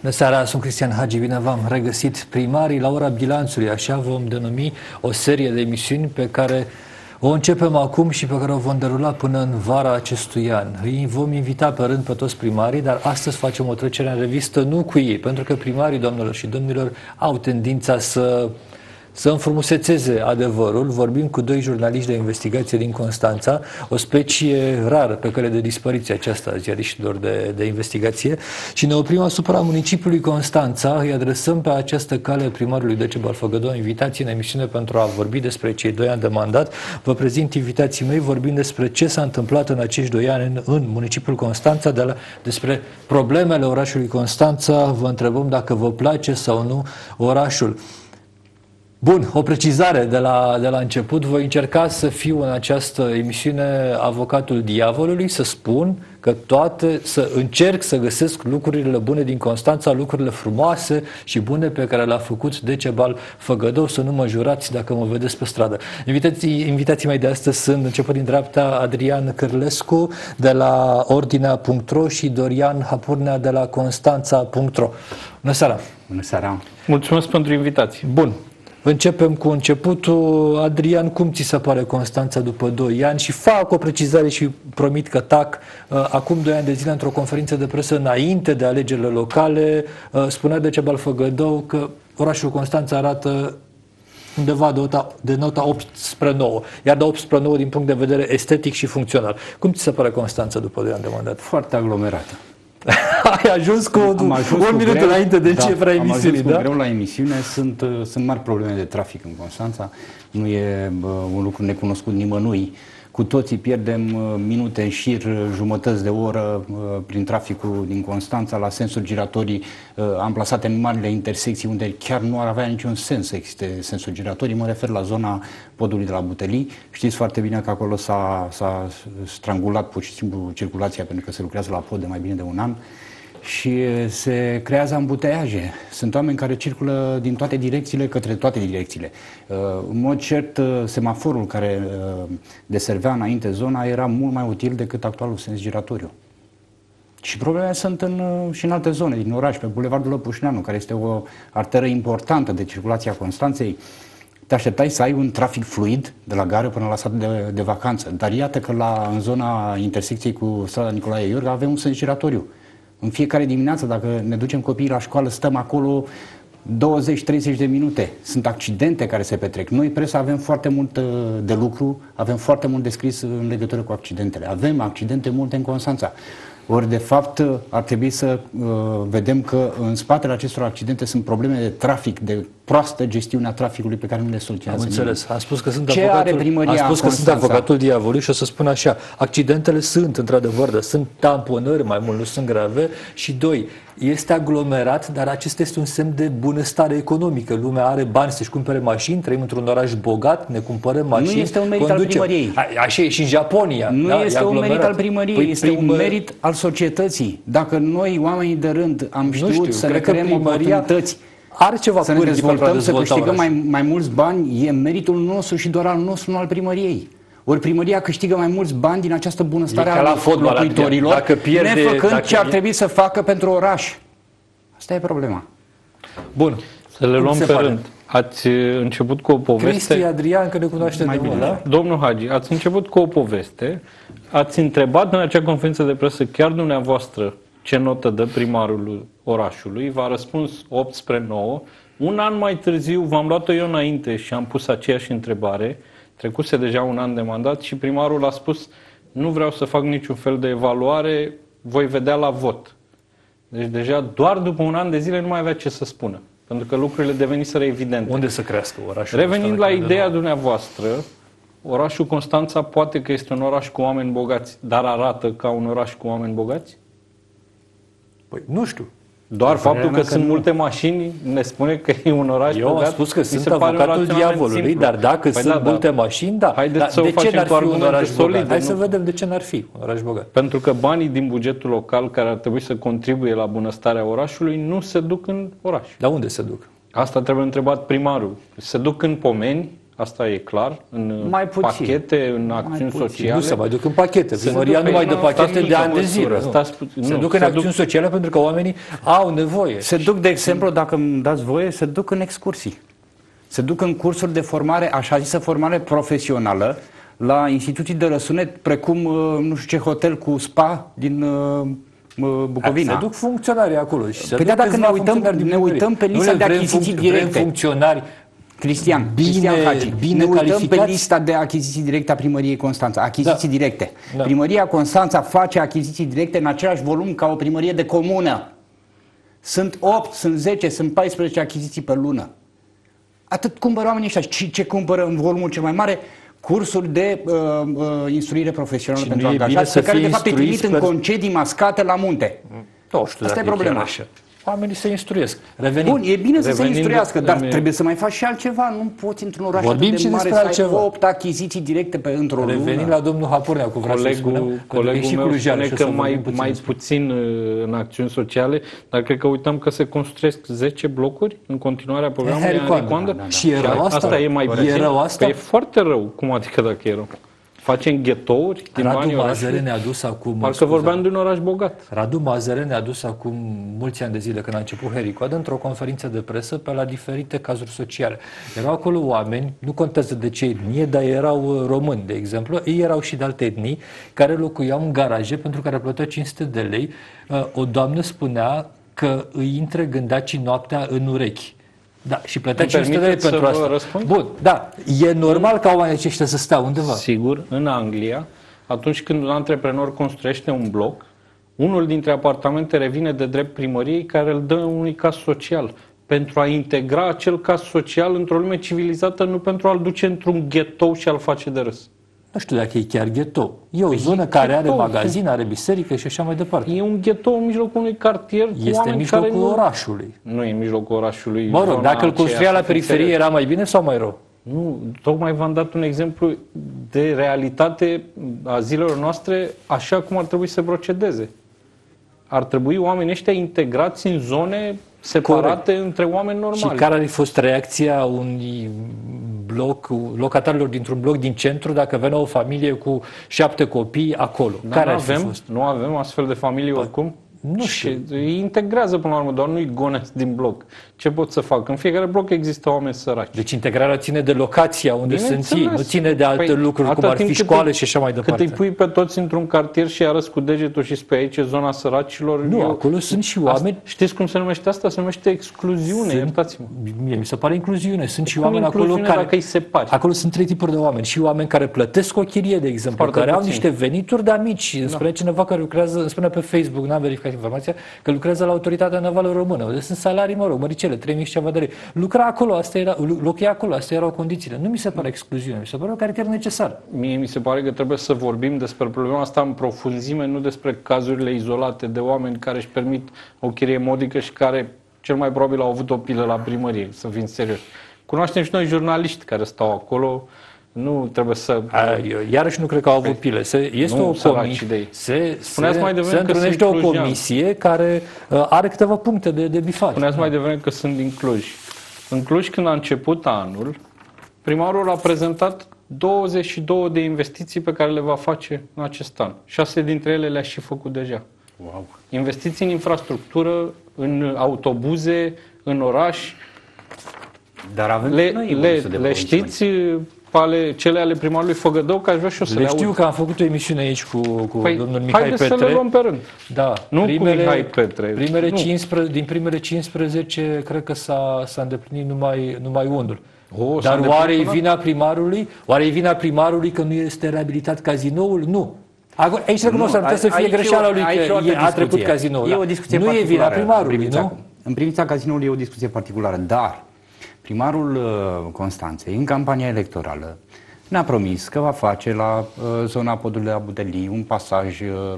Bună seara, sunt Cristian Hagi, bine v-am regăsit. Primarii la ora bilanțului, așa vom denumi o serie de emisiuni pe care o începem acum și pe care o vom derula până în vara acestui an. Îi vom invita pe rând pe toți primarii, dar astăzi facem o trecere în revistă nu cu ei, pentru că primarii, doamnelor și domnilor, au tendința să înfrumusețeze adevărul. Vorbim cu doi jurnaliști de investigație din Constanța, o specie rară pe cale de dispariție aceasta a ziariștilor de investigație, și ne oprim asupra municipiului Constanța. Îi adresăm pe această cale primarului Decebal Făgădău invitații în emisiune pentru a vorbi despre cei 2 ani de mandat. Vă prezint invitații mei vorbind despre ce s-a întâmplat în acești 2 ani în municipiul Constanța, despre problemele orașului Constanța. Vă întrebăm dacă vă place sau nu orașul. Bun, o precizare de la început. Voi încerca să fiu în această emisiune avocatul diavolului, să spun că să încerc să găsesc lucrurile bune din Constanța, lucrurile frumoase și bune pe care le-a făcut Decebal Făgădău, să nu mă jurați dacă mă vedeți pe stradă. Invitații mei de astăzi sunt, începând din dreapta, Adrian Cârlescu de la Ordinea.ro și Dorian Hapurnea de la Constanța.ro. Bună seara! Bună seara! Mulțumesc pentru invitație! Bun. Începem cu începutul. Adrian, cum ți se pare Constanța după 2 ani? Și fac o precizare și promit că tac. Acum 2 ani de zile, într-o conferință de presă înainte de alegerile locale, spunea Decebal Făgădău că orașul Constanța arată undeva de nota 8 spre 9, iar de 8 spre 9 din punct de vedere estetic și funcțional. Cum ți se pare Constanța după 2 ani de mandat? Foarte aglomerată. Ai ajuns cu un minut înainte de începerea emisiunii, da? Am ajuns greu la emisiune, sunt mari probleme de trafic în Constanța, nu e un lucru necunoscut nimănui. Cu toții pierdem minute în șir, jumătăți de oră prin traficul din Constanța la sensuri giratorii amplasate în marile intersecții unde chiar nu ar avea niciun sens să existe sensuri giratorii. Mă refer la zona podului de la Butelii. Știți foarte bine că acolo s-a strangulat pur și simplu circulația pentru că se lucrează la pod de mai bine de un an și se creează ambuteiaje. Sunt oameni care circulă din toate direcțiile către toate direcțiile. În mod cert, semaforul care deservea înainte zona era mult mai util decât actualul sens giratoriu. Și problemele sunt și în alte zone din oraș, pe Bulevardul Lăpușneanu, care este o arteră importantă de circulație a Constanței. Te așteptai să ai un trafic fluid de la gară până la satul de vacanță. Dar iată că în zona intersecției cu strada Nicolae Iorga avem un sens giratoriu. În fiecare dimineață, dacă ne ducem copiii la școală, stăm acolo 20-30 de minute. Sunt accidente care se petrec. Noi, presa, avem foarte mult de lucru, avem foarte mult de scris în legătură cu accidentele. Avem accidente multe în Constanța. Ori, de fapt, ar trebui să vedem că în spatele acestor accidente sunt probleme de trafic, de proastă gestiune a traficului pe care nu le soluționează. Am înțeles. Am spus că sunt avocatul diavolului și o să spun așa: accidentele sunt, într-adevăr, sunt tamponări, mai mult nu sunt grave. Și 2, este aglomerat, dar acesta este un semn de bunăstare economică. Lumea are bani să-și cumpere mașini, trăim într-un oraș bogat, ne cumpărăm mașini. Nu este un merit al primăriei. Așa e și în Japonia. Nu este un merit al primăriei, este un merit al societății. Dacă noi, oamenii de rând, am știut să ne creăm oportunități, are ceva să ne dezvoltăm, să câștigăm mai mulți bani, e meritul nostru și doar al nostru, nu al primăriei. Ori primăria câștigă mai mulți bani din această bunăstare a locuitorilor, nefăcând ce ar trebui să facă pentru oraș. Asta e problema. Bun. Să le luăm pe rând. Ați început cu o poveste. Cristi, Adrian, că ne cunoaște de mult, da? Domnul Hagi, ați început cu o poveste. Ați întrebat în acea conferință de presă chiar dumneavoastră ce notă dă primarul orașului. V-a răspuns 8 spre 9. Un an mai târziu v-am luat-o eu înainte și am pus aceeași întrebare. Trecuse deja un an de mandat și primarul a spus: nu vreau să fac niciun fel de evaluare, voi vedea la vot. Deci deja doar după un an de zile nu mai avea ce să spună, pentru că lucrurile deveniseră evidente. Unde să crească orașul? Revenind la ideea dumneavoastră, orașul Constanța poate că este un oraș cu oameni bogați, dar arată ca un oraș cu oameni bogați? Păi nu știu. Doar faptul că sunt multe mașini ne spune că e un oraș bogat? Eu am spus că sunt avocatul diavolului, dar dacă sunt multe mașini, da. Haideți să o facem cu argumente solide. Hai să vedem de ce n-ar fi un oraș bogat. Pentru că banii din bugetul local care ar trebui să contribuie la bunăstarea orașului nu se duc în oraș. Dar unde se duc? Asta trebuie întrebat primarul. Se duc în pomeni, asta e clar, în Mai puțin. pachete, în acțiuni sociale. Nu se mai duc în pachete. Se Primăria duc nu mai dă în pachete de ani de măsură. zile. Se duc în acțiuni sociale pentru că oamenii au nevoie. Se duc, de exemplu, dacă îmi dați voie, se duc în excursii. Se duc în cursuri de formare, așa zisă formare profesională, la instituții de răsunet, precum, nu știu ce hotel cu spa din Bucovina. Se duc funcționarii acolo. Și se Păi duc da, dacă câțiva funcționari din ne primărie. uităm pe Nu lista le de vrem achiziții vrem directe. funcționari Cristian Hagi, bine ne uităm calificați. pe lista de achiziții directe a Primăriei Constanța. Achiziții directe. Da. Primăria Constanța face achiziții directe în același volum ca o primărie de comună. Sunt 8, sunt 10, sunt 14 achiziții pe lună. Atât cumpără oamenii ăștia. Și ce cumpără în volumul cel mai mare? Cursuri de instruire profesională Și pentru nu e bine angajați, să pe care fie de fapt îi trimit instruiți în concedii mascate la munte. Nu știu Asta dacă e problema. chiar așa. Oamenii se instruiesc. Revenim. Bun, e bine să se Revenind instruiască, dar în- trebuie să mai faci și altceva. Nu poți într-un oraș Vorbim atât de și mare despre să altceva. ai 8 achiziții directe într-o Revenim lună. la domnul Hapurnea, cu vreau să spunem. Colegul meu spune că mai puțin. puțin în acțiuni sociale, dar cred că uităm că se construiesc 10 blocuri în continuarea programului Henry Coandă. Henry Coandă. Da. Și e rău asta? e mai E puțin. rău asta? Păi e foarte rău. Cum adică dacă e rău? Facem ghetouri din Radu banii Mazăre orașului? ne-a dus acum... Parcă vorbeam de un oraș bogat. Radu Mazăre ne-a dus acum mulți ani de zile, când a început Henry Coandă, într-o conferință de presă pe la diferite cazuri sociale. Erau acolo oameni, nu contează de ce etnie, dar erau români, de exemplu, ei erau și de alte etnii, care locuiau în garaje pentru care plăteau 500 de lei. O doamnă spunea că îi intră gândacii noaptea în urechi. Da, și plătea Îmi 500 de lei permiteți pentru să vă asta. răspund? Bun, da, e normal ca oamenii aceștia să stea undeva. Sigur, în Anglia, atunci când un antreprenor construiește un bloc, unul dintre apartamente revine de drept primăriei care îl dă unui caz social pentru a integra acel caz social într-o lume civilizată, nu pentru a-l duce într-un ghetou și a-l face de râs. Nu știu dacă e chiar ghetou. E o zonă care are ghetou. magazin, are biserică și așa mai departe. E un ghetou în mijlocul unui cartier cu Este în oameni care mijlocul nu... orașului. Nu e în mijlocul orașului. Mă rog, zona dacă îl aceea, construia la să fim periferie serioși. era mai bine sau mai rău? Nu, tocmai v-am dat un exemplu de realitate a zilelor noastre, așa cum ar trebui să procedeze. Ar trebui oamenii ăștia integrați în zone separate între oameni normali. Și care ar fi fost reacția unui bloc, locatarilor dintr-un bloc din centru dacă venea o familie cu 7 copii acolo? Dar Care ar fi avem, fost? nu avem astfel de familii oricum? nu Și știu. îi integrează până la urmă, doar nu-i gonesc din bloc. Ce pot să fac? În fiecare bloc există oameni săraci. Deci integrarea ține de locația unde sunt ei, Bineînțeles. nu ține de alte Păi, lucruri, cum atâta ar fi timp cât școală îi- și așa mai Cât departe. îi pui pe toți într-un cartier și arăți cu degetul și spui aici e zona săracilor. Nu, acolo sunt și oameni. Știți cum se numește asta? Se numește excluziune, iertați-mă. Mie mi se pare incluziune. Sunt și Cum oameni acolo incluziune care... dacă îi separi? Acolo sunt 3 tipuri de oameni. Și oameni care plătesc o chirie, de exemplu, Foarte care au puțin. niște venituri, dar mici. Îmi spune cineva care lucrează, îmi spune pe Facebook, n-am verificat informația, că lucrează la Autoritatea Navală Română. Deci sunt salarii, mă rog, măricele, 3.000 și ceva de lei. Lucra acolo, locuia acolo, astea erau condițiile. Nu mi se pare excluziune, mi se pare o caracter necesar. Mie mi se pare că trebuie să vorbim despre problema asta în profunzime, nu despre cazurile izolate de oameni care își permit o chirie modică și care cel mai probabil au avut o pilă la primărie, să fim serioși. Cunoaștem și noi jurnaliști care stau acolo, nu trebuie să... Eu iarăși nu cred că au avut pile. Este nu o săraci comisie. de ei. Se Spuneați mai devreme că întrunește sunt o clujean. comisie care are câteva puncte de bifat. Spuneați mai devreme că sunt din Cluj. În Cluj, când a început anul, primarul a prezentat 22 de investiții pe care le va face în acest an. 6 dintre ele le-a și făcut deja. Wow. Investiții în infrastructură, în autobuze, în oraș. Dar avem Le, și noi le, evoluție de le promisiuni. știți cele ale primarului Făgădău, că aș vrea și eu să Le le știu aud. că am făcut o emisiune aici cu Păi, domnul Mihai haideți Petre. să le luăm pe rând. Da, Nu cu Mihai Petre. Nu. 15, din primele 15, cred că s-a îndeplinit numai unul. O, s-a Dar îndeplinit oare e una? vina primarului? Oare e vina primarului că nu este reabilitat cazinoul? Nu. Aici recunosc, Nu, ar putea să fie aici greșeala lui aici că o altă a trecut discuție. cazinoul. E da. o discuție Nu e vina particulară primarului, nu? În privința cazinoului e o discuție particulară, dar primarul Constanței, în campania electorală, ne-a promis că va face la zona podului de la Budelii un pasaj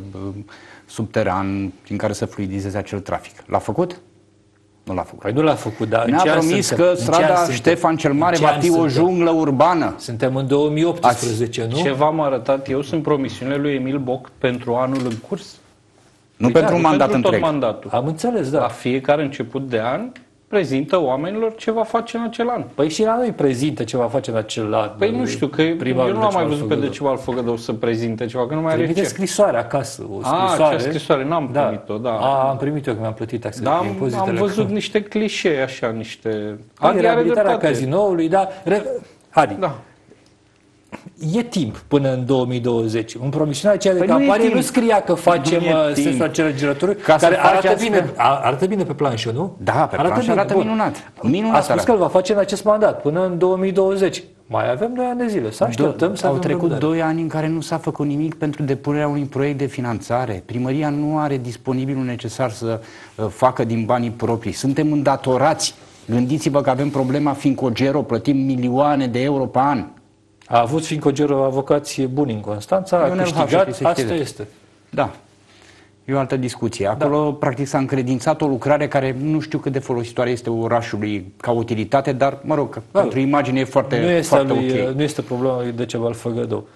subteran prin care să fluidizeze acel trafic. L-a făcut? Nu l-a făcut. Păi nu l-a făcut, dar Ne-a promis că strada Ștefan cel Mare va fi o junglă urbană. Suntem în 2018, nu? Ce v-am arătat eu sunt promisiunile lui Emil Boc pentru anul în curs. Nu Uitați, pentru un mandat pentru întreg. tot mandatul. Am înțeles, La da. fiecare început de an prezintă oamenilor ce va face în acel an. Păi și la noi prezintă ce va face în acel an. Păi nu știu, că eu nu am mai văzut pe Decebal Făgădău să prezinte ceva, că nu mai are Trimite ce. scrisoare acasă, o scrisoare. Acea scrisoare, n-am primit-o, da. Am primit-o, că mi-am plătit taxele. Da, am văzut niște clișee, așa, niște... Reabilitarea cazinoului, da. Hadi. Da. E timp până în 2020. În promisiunea aceea de Păi campanie nu scria că facem sensul acele girături care arată bine pe planșă, nu? Da, pe planșă arată minunat. A spus că îl va face în acest mandat, până în 2020. Mai avem 2 ani de zile. Să așteptăm să Au trecut 2 ani în care nu s-a făcut nimic pentru depunerea unui proiect de finanțare. Primăria nu are disponibilul necesar să facă din banii proprii. Suntem îndatorați. Gândiți-vă că avem problema Fincogero, plătim milioane de euro pe an. A avut Fincogero avocați buni în Constanța, a câștigat, asta este. Da. E o altă discuție. Acolo, practic, s-a încredințat o lucrare care nu știu cât de folositoare este orașului ca utilitate, dar, mă rog, pentru imagine e foarte ok. Nu este problema lui Decebal Făgădău.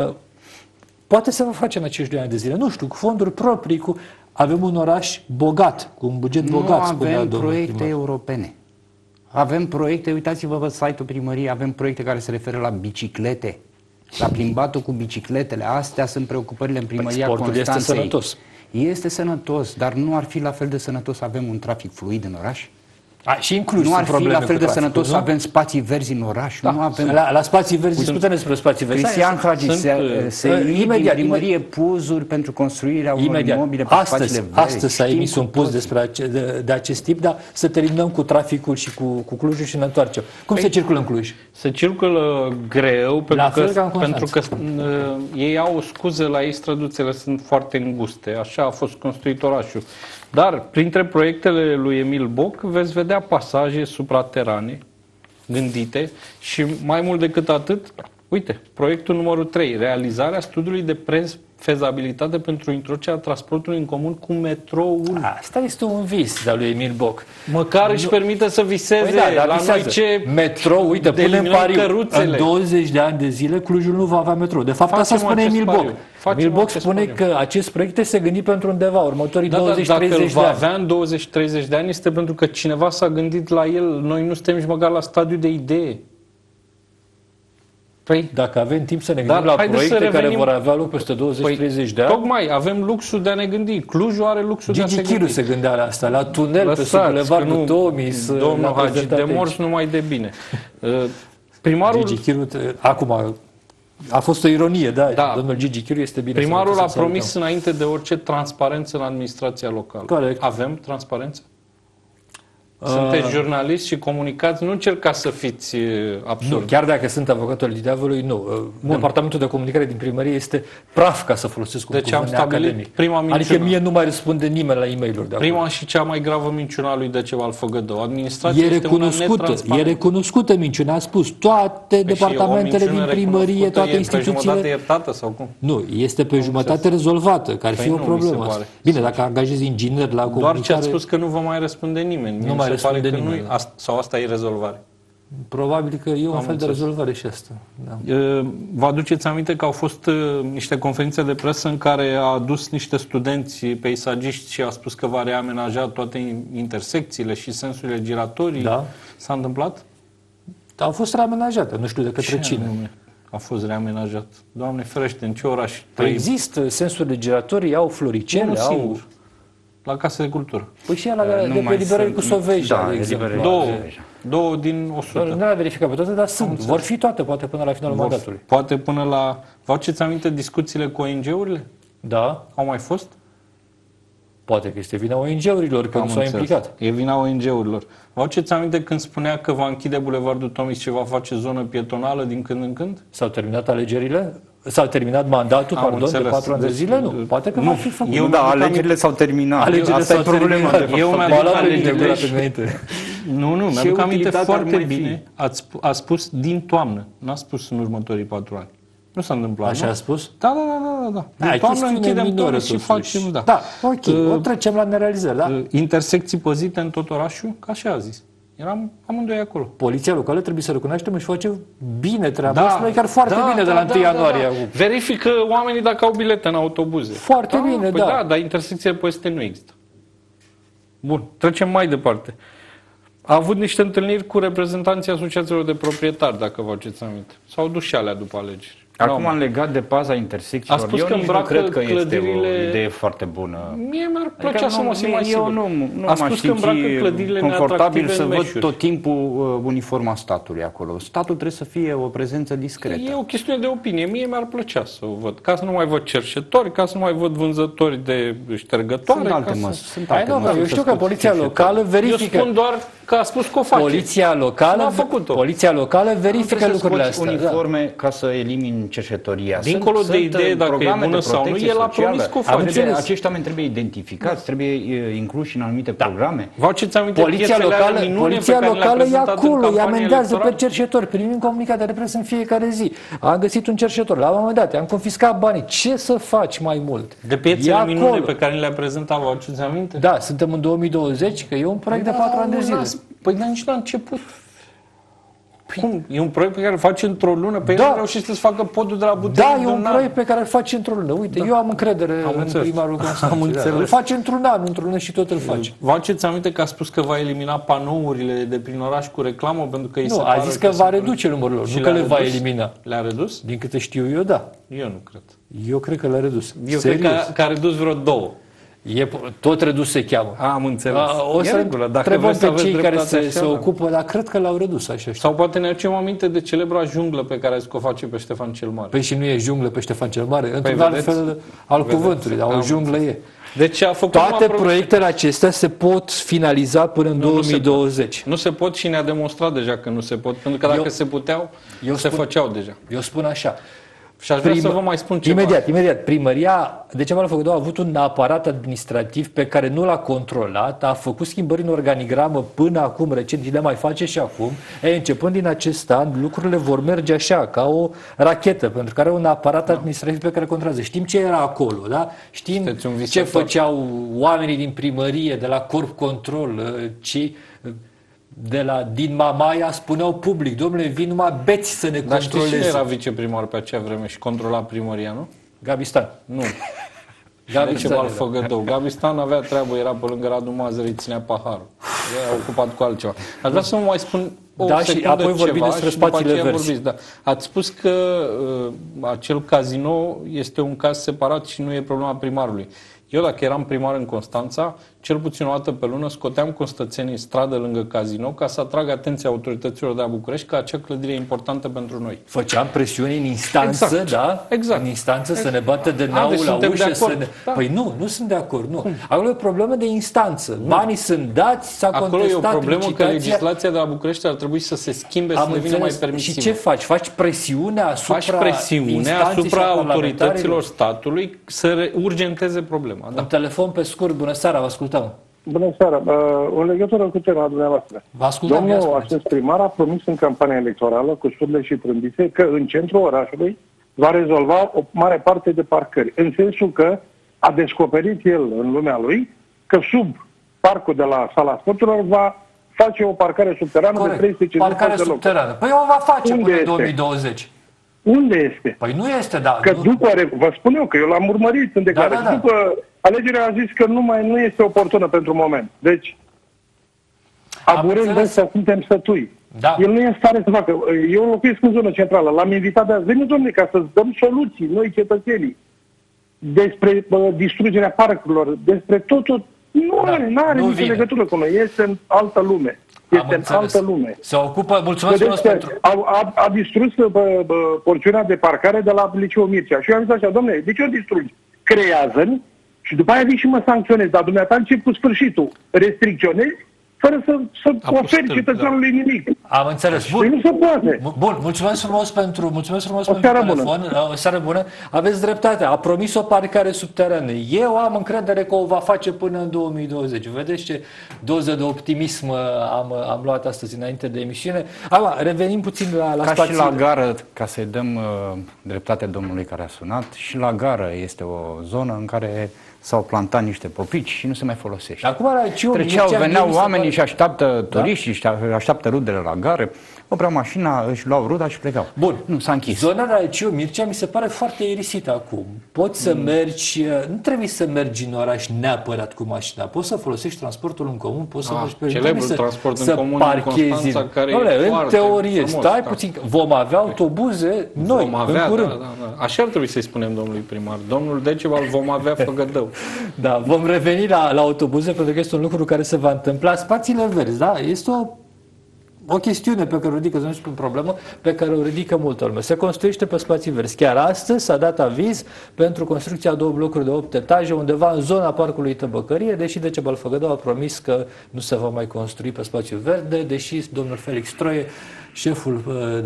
Poate să vă face în acești 2 ani de zile. Nu știu, cu fonduri proprii, avem un oraș bogat, cu un buget bogat. Nu avem proiecte europene. Avem proiecte, uitați-vă pe site-ul primăriei, avem proiecte care se referă la biciclete, la plimbatul cu bicicletele. Astea sunt preocupările în primăria Constanței. Este sănătos. Este sănătos, dar nu ar fi la fel de sănătos să avem un trafic fluid în oraș? Și inclus nu ar fi la fel de sănătos să avem spații verzi în oraș? Da. Nu avem... La spații verzi, discutăm despre spații verzi. Cristian Hagi, se emit din primărie puzuri pentru construirea unor imobile pe spațiile verzi. Astăzi s-a emis un puz de acest tip, dar să terminăm cu traficul și cu Clujul și ne întoarcem. Cum se circulă în Cluj? Se circulă greu, pentru că ei au o scuză la ei, străduțele sunt foarte înguste. Așa a fost construit orașul. Dar printre proiectele lui Emil Boc veți vedea pasaje supraterane gândite și mai mult decât atât, uite, proiectul numărul 3, realizarea studiului de fezabilitate pentru introducerea transportului în comun cu metroul. Asta este un vis de-a lui Emil Boc. Măcar își permite să viseze la noi ce metrou, uite, punem pariu. În 20 de ani de zile Clujul nu va avea metrou. De fapt, asta spune Emil Boc. Emil Boc spune că acest proiect se gândit pentru undeva, următorii 20-30 de ani. Dacă îl va avea în 20-30 de ani, este pentru că cineva s-a gândit la el. Noi nu suntem nici măcar la stadiu de idee. Păi, dacă avem timp să ne gândim la proiecte care vor avea loc peste 20-30 de ani... Tocmai, avem luxul de a ne gândi. Clujul are luxul de a se gândi. Gigi Chiru se gândea la asta, la tunel pe sub Bulevardul Tomis. Domnul Hagi, de morți numai de bine. Primarul... Gigi Chiru, acum, a fost o ironie, da. Domnul Gigi Chiru este bine. Primarul a promis înainte de orice transparență în administrația locală. Corect. Avem transparență? Sunteți jurnalist și comunicați, nu încercați să fiți absurd. Nu, chiar dacă sunt avocatul diavolului, nu. Departamentul de comunicare din primărie este praf, ca să folosesc un cuvânt academic. Adică mie nu mai răspunde nimeni la e-mail-uri de acolo. Prima și cea mai gravă minciună a lui Decebal Făgădău. Administrația e recunoscută minciuna. A spus toate departamentele din primărie, toate instituțiile. Pe jumătate iertată sau cum? Nu, este pe jumătate rezolvată, că ar fi o problemă. Bine, dacă angajezi inginer la comunicare... Doar ce ați spus că nu vă mai răspunde nimeni. Se pare că nu, sau asta e rezolvare? Probabil că e un fel de rezolvare și asta. Da. Vă aduceți aminte că au fost niște conferințe de presă în care a adus niște studenți peisagiști și a spus că va reamenaja toate intersecțiile și sensurile giratorii? Da. S-a întâmplat? Au fost reamenajate, nu știu de către cine. A fost reamenajat. Doamne ferește, în ce oraș? Există sensurile giratorii, au floricele, au... La Casa de Cultură. Păi și ela de pe Eliberări cu Soveja, de exemplu. Două din 100. Nu le-am verificat pe toate, dar sunt. Vor fi toate, poate până la finalul mandatului. Poate până la... Vă aduceți aminte discuțiile cu ONG-urile? Da. Au mai fost? Poate că este vina ONG-urilor, că nu s-au implicat. E vina ONG-urilor. Vă aduceți aminte când spunea că va închide Bulevardul Tomis și va face zonă pietonală din când în când? S-au terminat alegerile? S-a terminat mandatul, de 4 ani de zile? Nu. Poate că va fi făcut. Alegerile s-au terminat. Asta e problema. Eu mi-aduc aminte. Nu, mi-aduc aminte foarte bine. A spus din toamnă. N-a spus în următorii 4 ani. Nu s-a întâmplat. Așa a spus? Da. Din toamnă închidem Tomis și facem... Da, ok. O trecem la nerealizări, da? Intersecții păzite în tot orașul, ca așa a zis. Eram amândoi acolo. Poliția locală, trebuie să recunoaștem, își face bine treaba asta, chiar foarte bine de la 1 ianuarie. Verifică oamenii dacă au bilete în autobuze. Foarte bine, da. Dar intersecțiile păzite nu există. Bun, trecem mai departe. A avut niște întâlniri cu reprezentanții asociațiilor de proprietari, dacă vă aduceți aminte. S-au dus și alea după alegeri. Acum, legat de paza intersecțiilor, A spus eu că nici nu îmbracă cred că este clădirile- o idee foarte bună. Mie mi-ar plăcea Adică să mă simt mai eu sigur. nu A spus m-aș că îmbracă simți clădirile confortabil neatractive să în văd meșuri. tot timpul uniforma statului acolo. Statul trebuie să fie o prezență discretă. E o chestiune de opinie. Mie mi-ar plăcea să o văd. Ca să nu mai văd cerșetori, ca să nu mai văd vânzători de ștergătoare. Sunt alte ca să- măsuri. Sunt Hai, alte nu, măsuri eu să știu că scoți poliția cercetători. locală Eu verifică. spun doar că a spus că o face. Poliția Și locală, n-a făcut-o. poliția locală Nu verifică trebuie să lucrurile scoți astea. Da. uniforme ca să elimini cercetoria. Dincolo de idee dacă e programe bună de sau nu, protecție el a socială. promis că o face. Acești oameni trebuie identificați, trebuie incluși în anumite programe. Vă aduceți aminte Poliția piețele alea locală, minune poliția pe care le-a locală e prezentat în acolo, îi campania amendează pe electorală? cerșetori. Primim comunicate de presă în fiecare zi. Am găsit un cerșetor, la un moment dat, am confiscat banii. Ce să faci mai mult? De piețele E minune acolo. pe care le-a prezentat, vă aduceți aminte? Da, suntem în 2020, că e un proiect de 4 ani de zile. Păi dar nici n-a început. Cum? E un proiect pe care îl face într-o lună? Pe Da. el reușit să-ți facă podul de la Buterin Da, e un proiect pe care îl face într-o lună. Uite, eu am încredere în înțeles. primarul Constanței. Am Da. înțeles. Îl face într-un an, într-o lună și tot îl face. Vă aduceți aminte că a spus că va elimina panourile de prin oraș cu reclamă pentru că îi Nu, se a pare zis că va sunt- reduce numărul lor, Și nu că le-a le va redus? elimina. Le-a redus? Din câte știu eu, da. Eu nu cred. Eu cred că le-a redus. Eu Serios. cred că a redus vreo 2. Tot redus se cheamă. Am înțeles. O E să regulă. Dacă întrebăm vreți să pe aveți cei care dreptate se așa, da. ocupă, dar cred că l-au redus, așa știu. Sau poate ne aducem aminte de celebra junglă pe care o face pe Ștefan cel Mare. Păi și nu e junglă pe Ștefan cel Mare, într-un alt vedeți? fel al cuvântului, dar o Am junglă e. Deci a făcut Toate numai proiectele acestea se pot finaliza până în 2020. Nu se pot și ne-a demonstrat deja că nu se pot, pentru că dacă se puteau, se făceau deja. Eu spun așa. Și aș vrea să vă mai spun ceva. Imediat. Primăria, de ce l-a făcut? A avut un aparat administrativ pe care nu l-a controlat, a făcut schimbări în organigramă până acum, recent, și le mai face și acum. Începând din acest an, lucrurile vor merge așa, ca o rachetă, pentru că are un aparat administrativ pe care controlează. Știm ce era acolo, da? Știm Sunteți un ce visător. făceau oamenii din primărie, de la Corp Control, din Mamaia spuneau public, domnule, vin numai beți să ne Dar știți cine controleze. era viceprimar pe acea vreme și controla primăria, nu? Gabi Stan. Nu. Gabi De Stan ceva era. Făgădău. Gabi Stan avea treabă, era pe lângă Radu Mazăr, îi ținea paharul. Era ocupat cu altceva. Aș vrea să vă mai spun o Da, și secundă apoi vorbim ceva despre și după spațiile aceea verzi. vorbiți. Da. Ați spus că acel casino este un caz separat și nu e problema primarului. Eu, dacă eram primar în Constanța, cel puțin o dată pe lună scoteam constățenii în stradă lângă casino ca să atrag atenția autorităților de la București că acea clădire e importantă pentru noi. Făceam presiuni în instanță, Exact. da? Exact. În instanță să ne bată de naul deci la suntem de ușă. Să acord. ne... Da. Păi nu sunt de acord. Nu. Acolo e o problemă de instanță. Banii sunt dați, s-a Acolo e o contestat problemă că licitația. legislația de la București ar trebui să se schimbe, să Am devină mai înțeles. permisivă. Și ce faci? Faci presiune asupra Faci presiune instanței asupra și a autorităților parlamentarilor? statului să urgenteze problema. Un Da. telefon pe scurt. Bună seara, vă ascultăm. Bună seara. În legătură cu tema dumneavoastră. Vă ascultăm. ia Domnul spuneți. acest primar a promis în campania electorală cu surle și trâmbițe că în centrul orașului va rezolva o mare parte de parcări. În sensul că a descoperit el în lumea lui că sub parcul de la Sala Sporturilor va face o parcare subterană de 350 Parcare de locuri. subterană. Păi o va face Unde până în este? 2020. Unde este? Păi nu este, da. Că nu... după, vă spun eu că eu l-am urmărit în declarații, Da. după alegerea a zis că nu este oportună pentru moment. Deci, aburând înțeles. ăsta, suntem sătui. Da. El nu e în stare să facă. Eu locuiesc în zonă centrală, l-am invitat de azi. Veni, domnule, ca să dăm soluții, noi cetățenii, despre distrugerea parcurilor, despre totul. Nu are nu nicio vine. legătură cu noi. Este în altă lume. Am Este în înțeles. altă lume. Se ocupă, mulțumesc frumos Vedeți pentru... că a distrus porțiunea de parcare de la Liceul Mircea. Și eu am zis așa, domnule, de ce o distrugi? Creează-mi și după aia vii și mă sancționezi. Dar dumneata încep cu sfârșitul. Restricționezi fără să oferi stâlp, cetățeanului nimic. Am înțeles. Păi nu se poate. Bun, mulțumesc frumos pentru seară telefon. O seară bună. Aveți dreptate. A promis o parcare subterană. Eu am încredere că o va face până în 2020. Vedeți ce doză de optimism am luat astăzi înainte de emisiune. Acum, revenim puțin la Ca spațiile. și la gară, ca să-i dăm dreptate domnului care a sunat, și la gară este o zonă în care s-au plantat niște popici și nu se mai folosește. Acum, Treceau, veneau oamenii și așteaptă turiștii, și așteaptă rudele la gară. opreau mașina, își luau ruda și plecau. Bun. Nu, s-a închis. Zona Raiciu, Mircea, mi se pare foarte irisită acum. Poți să mergi, nu trebuie să mergi în oraș neapărat cu mașina. Poți să folosești transportul în comun, poți să mergi pe celebrul transport în comun parchezi. în Constanța, care Doamne, e în foarte teorie, frumos, stai puțin. Vom avea autobuze noi, vom avea, în curând. da. Așa ar trebui să-i spunem domnului primar. Domnul Decebal, vom avea Făgădău. Da, vom reveni la autobuze pentru că este un lucru care se va întâmpla. Spațiile verzi, da? Este o chestiune pe care o ridică, nu spun problemă, pe care o ridică multă lume. Se construiește pe spații verzi. Chiar astăzi s-a dat aviz pentru construcția 2 blocuri de 8 etaje undeva în zona Parcului Tăbăcărie, deși Decebal Făgădău a promis că nu se va mai construi pe spațiu verde, deși domnul Felix Troie, șeful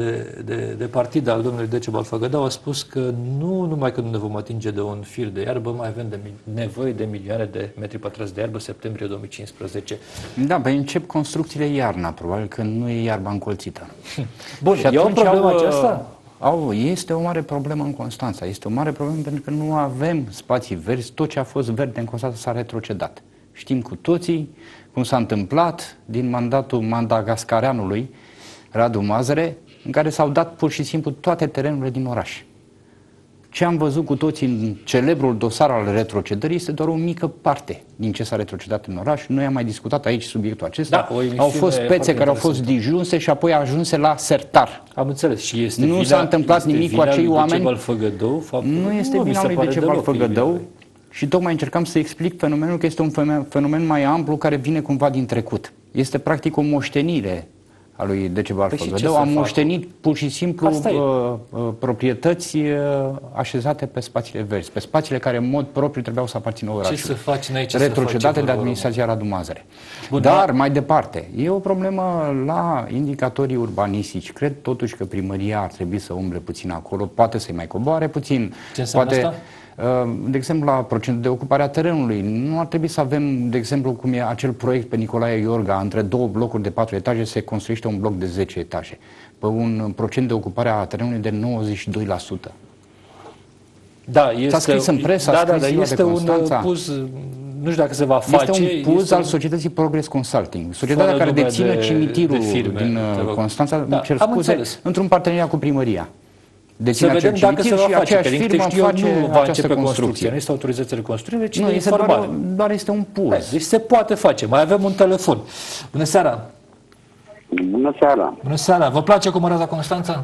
de partid al domnului Decebal Făgădău, a spus că nu numai că nu ne vom atinge de un fir de iarbă, mai avem nevoie de milioane de metri pătrați de iarbă, septembrie 2015. Da, păi încep construcțiile iarna, probabil că nu e iarba încolțită. Bun, și e o problemă aceasta? Este o mare problemă în Constanța. Este o mare problemă pentru că nu avem spații verzi. Tot ce a fost verde în Constanța s-a retrocedat. Știm cu toții cum s-a întâmplat din mandatul madagascareanului Radu Mazăre, în care s-au dat pur și simplu toate terenurile din oraș. Ce am văzut cu toții în celebrul dosar al retrocedării este doar o mică parte din ce s-a retrocedat în oraș. Noi am mai discutat aici subiectul acesta. Da, au fost spețe care au fost dijunse și apoi ajunse la sertar. Am înțeles. Și este nu s-a întâmplat nimic cu acei oameni. Făgădău, nu este vina lui Decebal Făgădău. Și tocmai încercam să explic fenomenul că este un fenomen mai amplu care vine cumva din trecut. Este practic o moștenire a lui Decebal Făgădău. Am moștenit pur și simplu proprietăți așezate pe spațiile verzi, pe spațiile care în mod propriu trebuiau să aparțină orașului. Ce să faci aici? Retrocedate de administrația Radu Mazăre. Dar, mai departe, e o problemă la indicatorii urbanistici. Cred totuși că primăria ar trebui să umble puțin acolo, poate să-i mai coboare puțin. Ce înseamnă asta? De exemplu, la procentul de ocupare a terenului. Nu ar trebui să avem, de exemplu, cum e acel proiect pe Nicolae Iorga, între 2 blocuri de 4 etaje se construiește un bloc de 10 etaje, pe un procent de ocupare a terenului de 92%. Da, este, s-a scris în presă, este un puz, nu știu dacă se va face. Este un puz al societății Progress Consulting, societatea care deține cimitirul din Constanța, cer scuze, într-un parteneriat cu primăria. Să vedem dacă se va face, că din câte știu eu nu va începe construcția, nu este autorizație de construire, ci de informare. Doar este un puz. Deci se poate face. Mai avem un telefon. Bună seara! Bună seara! Bună seara! Vă place cum arată Constanța?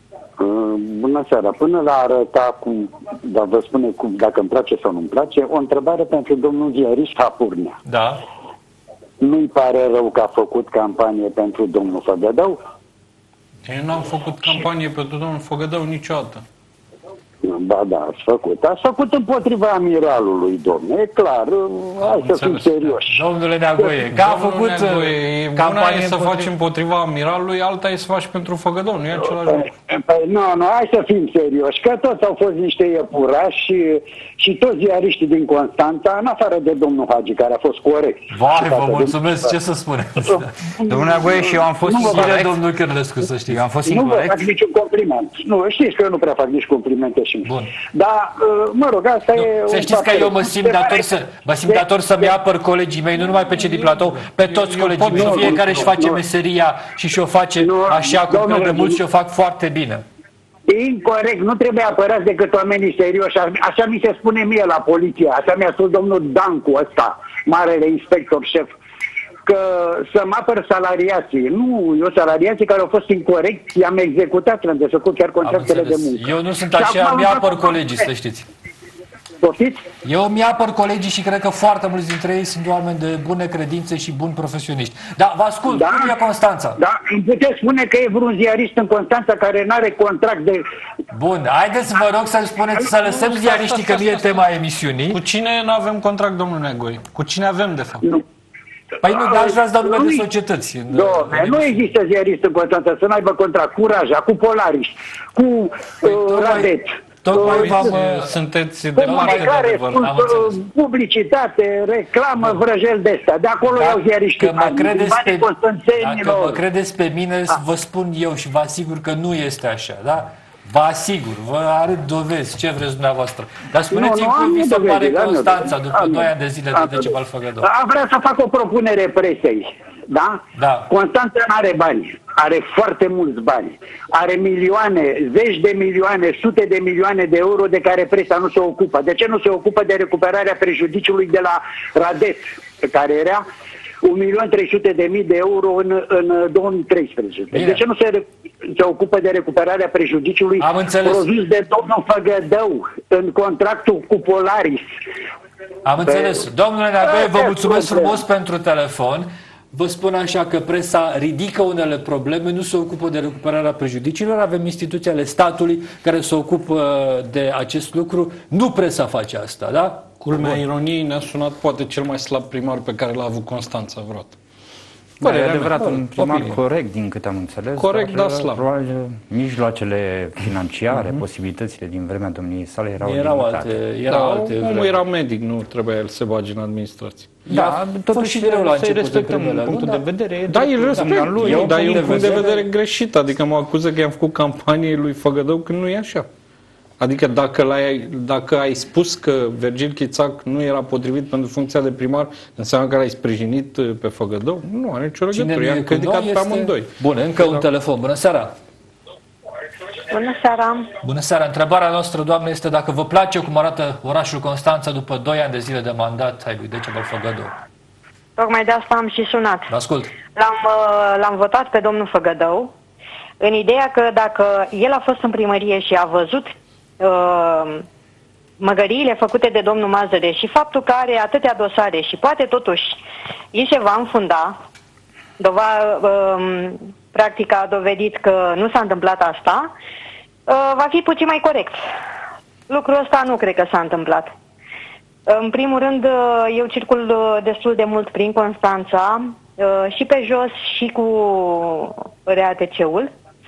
Bună seara! Până la arăta dar vă spune dacă îmi place sau nu-mi place, o întrebare pentru domnul ziarist Hapurnea. Da. Nu-i pare rău că a făcut campanie pentru domnul Făgădău? Eu n-am făcut campanie pentru domnul Făgădău niciodată. Ba da, ați făcut împotriva amiralului, domnule, e clar, hai să fim serioși. Domnule Neagoie, că a făcut campanie să faci împotriva amiralului, alta e să faci pentru Făgădău, nu e același lucru. Nu, hai să fim serioși, că toți au fost niște iepurași și toți ziariștii din Constanța, în afară de domnul Hagi, care a fost corect. Vai, vă mulțumesc, ce să spuneți? Domnule Neagoie, și eu am fost incorrect. Domnul Cârlescu, să știți. Eu am fost incorrect. Nu vă fac niciun compliment. Nu, știți că eu nu prea fac nici complimente și bun. Dar, mă rog, asta e... Să știți că eu mă simt dator să-mi apăr colegii mei, nu numai pe cei din platou, pe toți colegii mei. Fiecare își face meseria și o face așa cum cred de mulți și o fac foarte bine. Incorect, nu trebuie apărați decât oamenii serioși. Așa mi se spune mie la poliție. Așa mi-a spus domnul Dancu ăsta, marele inspector șef, că să-mi apăr salariații. Nu, eu salariații care au fost incorrecti, i-am executat, le-am desfăcut chiar contractele de muncă. Eu nu sunt așa, mi-apăr colegii, să știți. Poftiți? Eu mi-apăr colegii și cred că foarte mulți dintre ei sunt oameni de bune credințe și buni profesioniști. Dar vă ascult, cum e Constanța? Da, îmi puteți spune că e vreun ziarist în Constanța care nu are contract de... Bun, haideți vă rog să-mi spuneți, să lăsăm ziariștii, că nu e tema emisiunii. Cu cine nu avem contract, domnul Neagoi? Cu cine avem, de fapt? Nu. Păi nu, dar aș vrea să dau nume de societăți. Nu există ziarist în Constanța să nu aibă contract cu Raja, cu Polariș, cu Radet. Tocmai sunteți departe de adevăr. Publicitate, reclamă, vrăjel de astea. De acolo eu ziariștii. Dacă mă credeți pe mine, vă spun eu și vă asigur că nu este așa, da? Vă asigur, vă arăt dovezi, ce vreți dumneavoastră. Dar spuneți-mi cum vi se pare Constanța după 2 ani de zile de Decebal Făgădău. Am vrea să fac o propunere presei. da? Da. Constanța nu are bani, are foarte mulți bani, are milioane, zeci de milioane, sute de milioane de euro de care presa nu se ocupă. De ce nu se ocupă de recuperarea prejudiciului de la Radet, care era 1.300.000 de euro în 2013? Bine. De ce nu se ocupă de recuperarea prejudiciului produs de domnul Făgădău în contractul cu Polaris? Am înțeles. Domnule Neagoe, vă mulțumesc frumos pentru telefon. Vă spun așa că presa ridică unele probleme, nu se ocupă de recuperarea prejudiciilor, avem instituții ale statului care se ocupă de acest lucru, nu presa face asta, da? Culmea ironiei, ne-a sunat poate cel mai slab primar pe care l-a avut Constanța vreodată. Da, e adevărat, un primar corect, din câte am înțeles. Corect, dar slab. Probabil mijloacele financiare, posibilitățile din vremea domniei sale erau limitate. Omul era medic, nu trebuia el să se bage în administrație. Da, totuși să-i respectăm punctul de vedere. Da, îl respect, dar e un punct de vedere greșit. Adică mă acuză că i-am făcut campanie lui Făgădău când nu e așa. Adică dacă ai spus că Virgil Chițac nu era potrivit pentru funcția de primar, înseamnă că l-ai sprijinit pe Făgădău? Nu are nicio legătură. I-am criticat pe amândoi. Bun, încă un telefon. Bună seara! Bună seara! Bună seara! Întrebarea noastră, doamne, este dacă vă place cum arată orașul Constanța după 2 ani de zile de mandat ai lui Decebal Făgădău. Tocmai de asta am și sunat. Vă ascult. L-am votat pe domnul Făgădău în ideea că dacă el a fost în primărie și a văzut măgăriile făcute de domnul Mazăre și faptul că are atâtea dosare și poate totuși îi se va înfunda, practica a dovedit că nu s-a întâmplat asta, va fi puțin mai corect. Lucrul ăsta nu cred că s-a întâmplat. În primul rând, eu circul destul de mult prin Constanța, și pe jos și cu RATC-ul.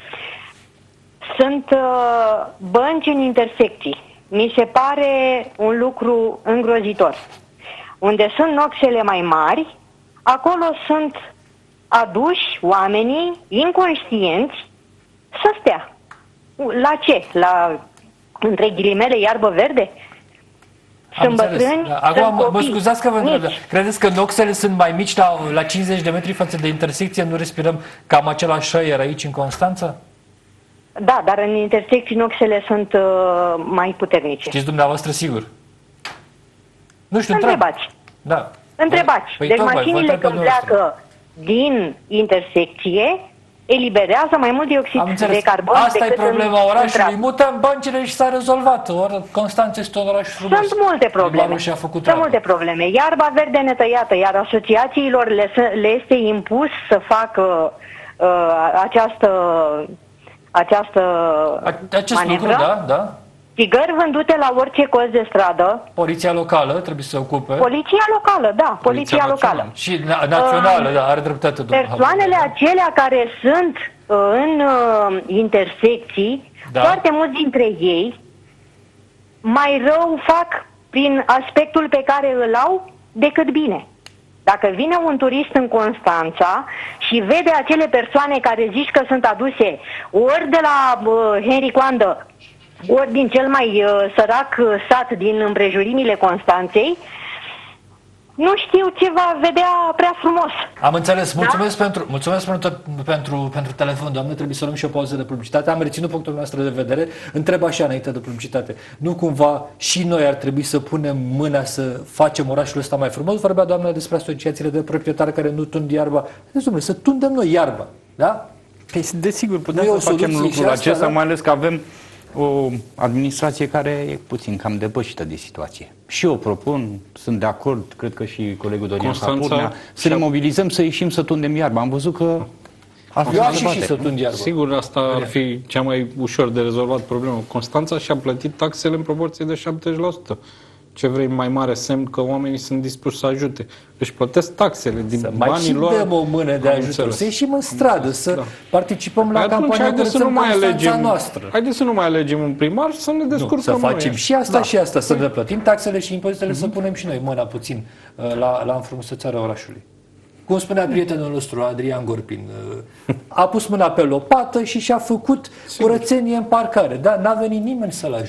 Sunt bănci în intersecții. Mi se pare un lucru îngrozitor. Unde sunt noxele mai mari, acolo sunt aduși oamenii inconștienți să stea. La ce? La, între ghilimele, iarbă verde? Sunt bătrâni, Acum, mă scuzați că vă întreb. Credeți că noxele sunt mai mici la 50 de metri față de intersecție? Nu respirăm cam același aer aici în Constanța? Da, dar în intersecții noxele sunt mai puternice. Știți dumneavoastră sigur? Nu știu, întrebați. Da. Întrebați. Păi, deci mașinile când pleacă din intersecție eliberează mai mult dioxid de carbon. Asta e problema orașului. Mutăm băncile și s-a rezolvat. Constanța este un oraș frumos. Sunt multe probleme. Sunt multe probleme. Iarba verde netăiată, iar asociațiilor le este impus să facă acest manevră. lucru, da. Țigări vândute la orice colț de stradă. Poliția locală trebuie să se ocupe. Poliția locală, da, poliția locală. Și națională, da, are dreptate. Persoanele acelea care sunt în intersecții, foarte mulți dintre ei, mai rău fac prin aspectul pe care îl au decât bine. Dacă vine un turist în Constanța și vede acele persoane care zici că sunt aduse ori de la Henri Coandă, ori din cel mai sărac sat din împrejurimile Constanței, nu știu ce va vedea prea frumos. Am înțeles. Mulțumesc pentru telefon, doamne. Trebuie să luăm și o pauză de publicitate. Am reținut punctul nostru de vedere. Întreb așa înainte de publicitate. Nu cumva și noi ar trebui să punem mâna să facem orașul ăsta mai frumos? Vorbea doamna despre asociațiile de proprietari care nu tund iarba. Să tundem noi iarba. Da? Păi, desigur, putem să facem lucrul acesta, mai ales că avem o administrație care e puțin cam depășită de situație. Și eu propun, sunt de acord, cred că și colegul Dorian Capurnea, să ne mobilizăm, să ieșim să tundem iarba. Am văzut că și să tund iarba. Sigur, asta ar fi cea mai ușor de rezolvat problemă. Constanța și-a plătit taxele în proporție de 70%. Ce vrei mai mare semn că oamenii sunt dispuși să ajute. Își plătesc taxele din banii lor. Să mai și dăm o mână de ajutor, să ieșim în stradă, să participăm la campania Curățăm Constanța noastră. Haideți să nu mai alegem un primar, să ne descurcăm să facem și asta și asta, să ne plătim taxele și impozitele, să punem și noi mâna puțin la înfrumusețarea orașului. Cum spunea prietenul nostru, Adrian Gorpin, a pus mâna pe lopată și și-a făcut curățenie în parcare. Dar n-a venit nimeni să-l ajute.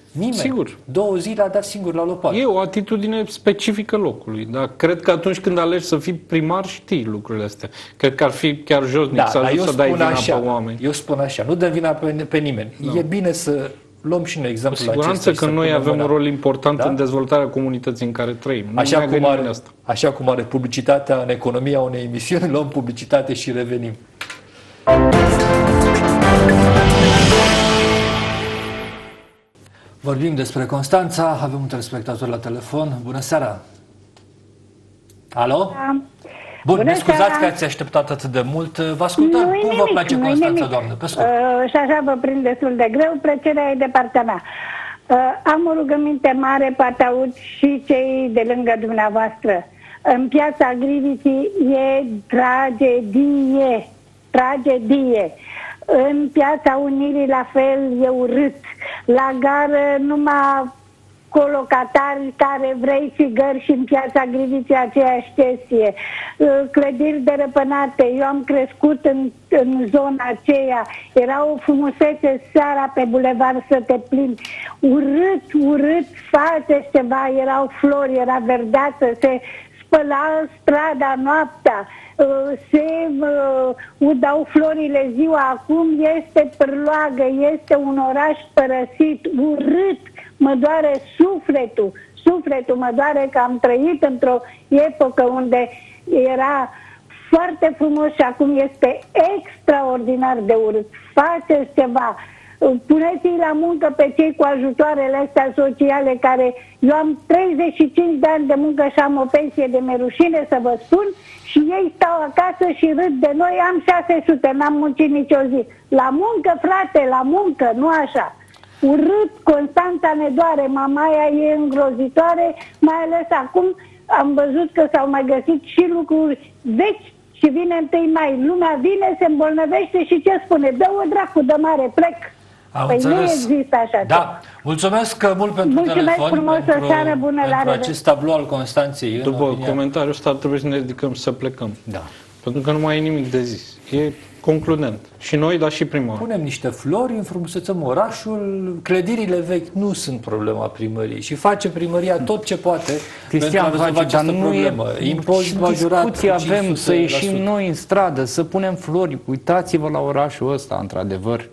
Nimeni. Sigur. 2 zile a dat singur la lopată. E o atitudine specifică locului, dar cred că atunci când alegi să fii primar, știi lucrurile astea. Cred că ar fi chiar josnic să ajungi să dai vina pe oameni. Eu spun așa, nu dăm vina pe nimeni. E bine să luăm și noi exemplul acesta. Cu siguranță că noi avem un rol important în dezvoltarea comunității în care trăim. Așa cum are publicitatea în economia unei emisiuni, luăm publicitate și revenim. Vorbim despre Constanța, avem un telespectator la telefon. Bună seara! Alo? Bun, ne scuzați că ați așteptat atât de mult. Vă ascultăm. Cum vă place Constanța, doamnă? Pe scurt. Și așa vă prind destul de greu. Plăcerea e de partea mea. Am o rugăminte mare, poate aud și cei de lângă dumneavoastră. În Piața Griviței e tragedie. Tragedie. În Piața Unirii la fel e urât. La gară numai colocatari care vrei țigări și în Piața Griviței aceeași chestie. Clădiri derăpânate. Eu am crescut în zona aceea. Era o frumusețe seara pe bulevard să te plimbi. Urât, faceți ceva. Erau flori, era verdeață, se spăla strada noaptea. Se udau florile ziua, acum este pârloagă, este un oraș părăsit, urât, mă doare sufletul mă doare că am trăit într-o epocă unde era foarte frumos și acum este extraordinar de urât. Faceți ceva, puneți-i la muncă pe cei cu ajutoarele astea sociale care, eu am 35 de ani de muncă și am o pensie de merușine să vă spun, și ei stau acasă și râd de noi, am 600, n-am muncit nicio zi. La muncă, frate, la muncă, nu așa. Urât, Constanța ne doare, mamaia e îngrozitoare, mai ales acum am văzut că s-au mai găsit și lucruri vechi și vine 1 mai. Lumea vine, se îmbolnăvește și ce spune? Dă-o dracu de mare, plec. Nu există așa ceva. Mulțumesc mult pentru telefon, frumos, o seară bună, pentru acest tablou al Constanței. După comentariul ăsta ar trebui să ne ridicăm să plecăm. Da. Pentru că nu mai e nimic de zis. E concludent. Și noi, dar și primarul. Punem niște flori, înfrumusețăm orașul, clădirile vechi nu sunt problema primăriei și face primăria tot ce poate pentru a rezolva această problemă. Impozit majorat. Discuții avem să ieșim noi în stradă, să punem flori. Uitați-vă la orașul ăsta, într-adevăr.